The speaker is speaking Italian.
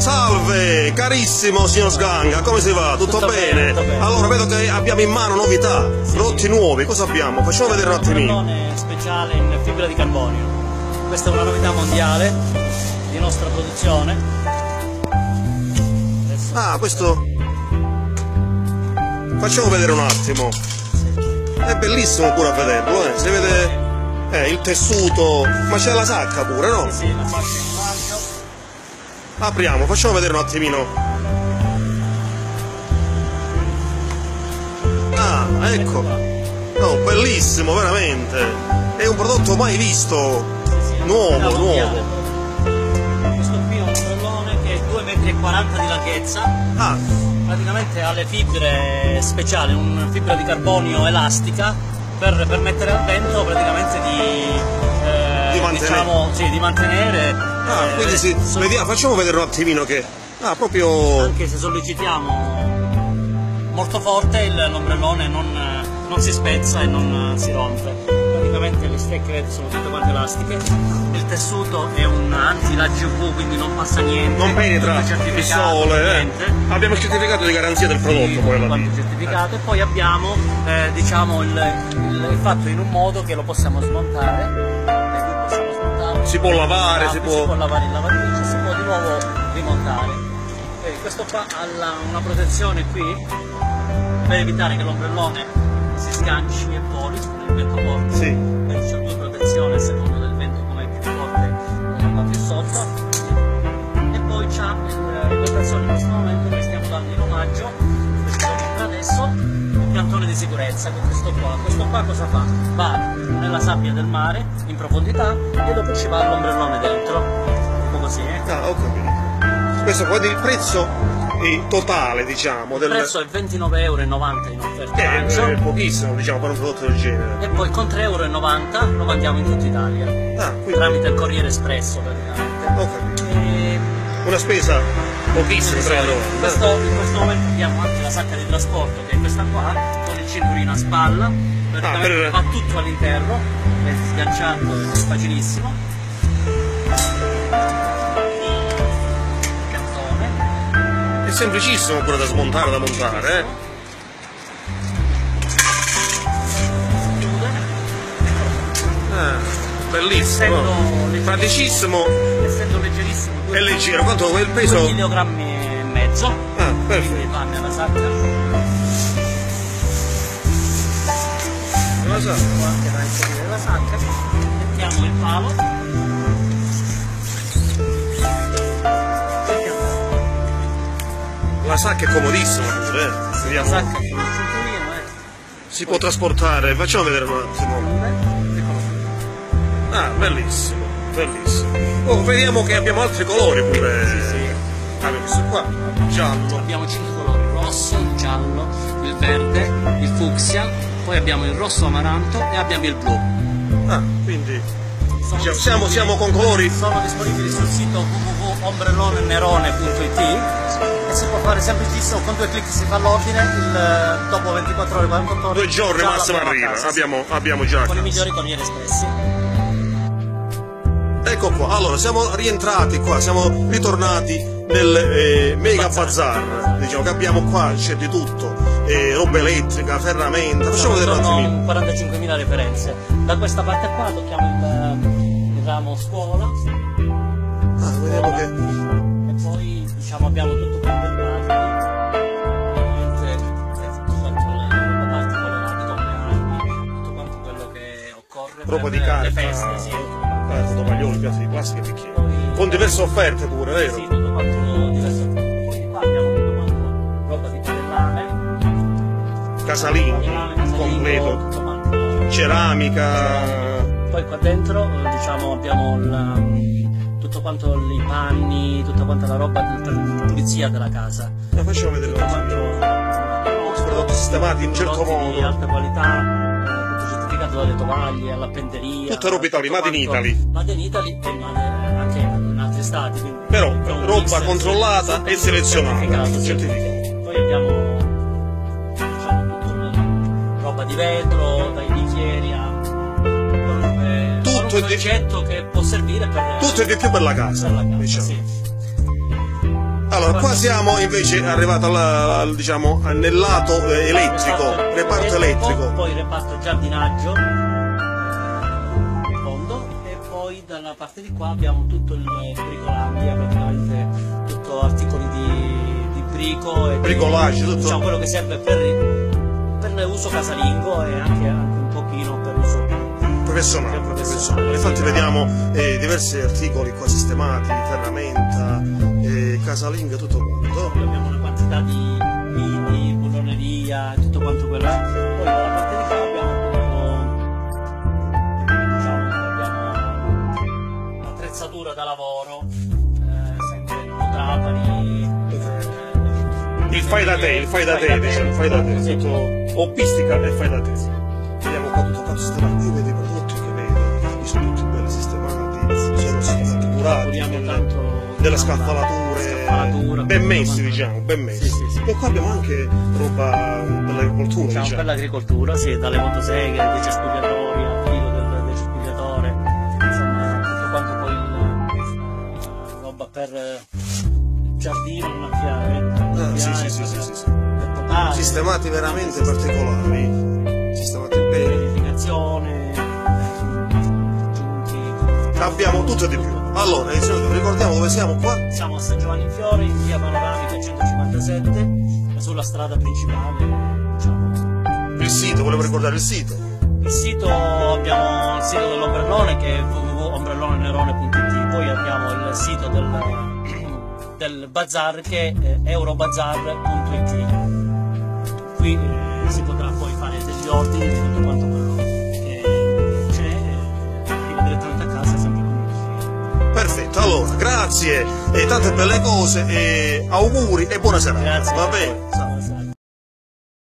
Salve, carissimo signor Sganga, come si va? Tutto bene? Tutto bene. Allora, vedo che abbiamo in mano novità, prodotti nuovi, cosa abbiamo? Facciamo vedere un attimino. Un ombrellone speciale in fibra di carbonio. Questa è una novità mondiale di nostra produzione. Adesso... Ah, questo... Facciamo vedere un attimo. È bellissimo pure a vederlo, si vede il tessuto, ma c'è la sacca pure, no? Sì, la faccio in marchio. Apriamo, facciamo vedere un attimino. Ah, ecco. No, bellissimo, veramente. È un prodotto mai visto. Nuovo. Questo qui è un ombrellone che è 2,40 m di larghezza. Ah. Praticamente ha le fibre speciali, una fibra di carbonio elastica per permettere al vento praticamente di mantenere. Quindi facciamo vedere un attimino che... Ah, proprio... Anche se sollecitiamo molto forte l'ombrellone non si spezza e non si rompe. Praticamente le stecche sono tutte quante elastiche, il tessuto è un anti-raggi UV, quindi non passa niente, non penetra il sole, abbiamo il certificato di garanzia del prodotto, poi certificato, e poi abbiamo il fatto in un modo che lo possiamo smontare, si può lavare, si può lavare in lavatrice, si può di nuovo rimontare. Questo qua ha una protezione qui per evitare che l'ombrellone si sganci e voli nel vento forte. Sì. C'è due protezioni a seconda del vento, come è più forte va più sotto. E poi c'ha le protezioni in questo momento, noi stiamo dando in omaggio, per adesso, un piantone di sicurezza con questo qua. Questo qua cosa fa? Va nella sabbia del mare, in profondità, e dopo ci va l'ombrellone dentro. Un po' così, Ah, ho capito. Questo qua il prezzo totale, diciamo, il prezzo è 29,90 € in offerta, è pochissimo, diciamo, per un prodotto del genere, e poi con 3,90 € lo mandiamo in tutta Italia, tramite il Corriere Espresso praticamente. Ho capito. Una spesa pochissima, in questo momento abbiamo anche la sacca di trasporto, che è questa qua, con il cinturino a spalla, praticamente va tutto all'interno, è sganciato, è facilissimo. Semplicissimo pure da smontare, da montare, bellissimo, praticissimo, essendo leggerissimo, è leggero. Quanto è il peso? 2,5 kg. Ah, perfetto. Quindi va nella sacca. Anche da inserire la sacca, mettiamo il palo. La sacca è comodissima, la sacca con il cinturino, si può trasportare, facciamo vedere un attimo. Ah, bellissimo, bellissimo. Oh, vediamo che abbiamo altri colori pure. Sì. Questo qua, giallo. Abbiamo 5 colori: rosso, il giallo, il verde, il fucsia, poi abbiamo il rosso amaranto e abbiamo il blu. Ah, quindi siamo con colori. Sono disponibili sul sito www.ombrellonenerone.it e si può fare semplicissimo, con 2 clic si fa l'ordine, dopo 24 ore, 48 ore, 2 giorni massimo arriva, abbiamo già con i migliori Corrieri Espressi. Ecco qua, allora siamo rientrati qua, siamo ritornati nel Mega Bazar, diciamo che abbiamo qua, c'è di tutto, roba elettrica, ferramenta, facciamo vedere un attimino. 45.000 referenze. Da questa parte qua tocchiamo il ramo scuola. Vediamo che... E poi diciamo abbiamo tutto quanto il tutto quanto quello che occorre roba per di carta, le feste, sì. Fotomaglioni, piatti di plastica e bicchieri. Con diverse offerte pure, vero? Sì, tutto quanto diverse offerte. Poi qua abbiamo tutto quanto roba di porellane, casalinghi, completo, ceramica. Poi qua dentro diciamo abbiamo tutto quanto i panni, tutta quanta la roba di pulizia della casa. Facciamo vedere tutto quanto prodotti sistemati in un certo modo, di alta qualità, tutto certificato dalle tovaglie all'appenderia, tutta roba Italy, made in Italy, e anche in altri stati, però roba controllata e selezionata, certificata. Poi abbiamo tutto roba di vetro, dai bicchieri a tutto il oggetto che può servire per tutto e di più per la casa, diciamo. Sì. Allora, qua siamo invece arrivati diciamo, nel lato elettrico, reparto elettrico. Poi reparto giardinaggio, in fondo, e poi dalla parte di qua abbiamo tutto il bricolandia, praticamente tutto articoli di brico e Bricolage, tutto. diciamo quello che serve per uso casalingo e anche un pochino per uso Professionale. Infatti vediamo diversi articoli qua sistemati, ferramenta, casalinga, tutto quanto. Poi abbiamo una quantità di vini, bulloneria, tutto quanto quello. Poi dalla parte di qua abbiamo l'attrezzatura da lavoro, sempre trapani. Il fai da te, Sì. tutto hobbistica e fai da te. Vediamo qua tutto quanto sistemato, io vedo i prodotti che vedo, sono tutti belli sistemati, sono stati curati, delle scaffalature, ben messi diciamo, ben messi. Sì. E qua abbiamo anche roba dell'agricoltura, Diciamo per l'agricoltura, sì, dalle motoseghe, dei cespugliatori, al filo del cespugliatore, insomma tutto quanto poi roba per giardino, annaffiare, sì. per potare, Sistemati veramente particolari, sistemati bene. pianificazione, giunchi. Abbiamo tutto e di più. Allora, ricordiamo dove siamo qua? Siamo a San Giovanni in Fiore, in via Panoramica 157, sulla strada principale, diciamo. Il sito, volevo ricordare il sito. Il sito, abbiamo il sito dell'ombrellone che è www.ombrellanenerone.it, poi abbiamo il sito del bazar che è eurobazar.it. Qui si potrà poi fare degli ordini di tutto quanto quello che c'è, arriva direttamente a casa sempre con il filo. Perfetto, allora, grazie e tante belle cose e auguri e buona serata. Grazie. Va bene?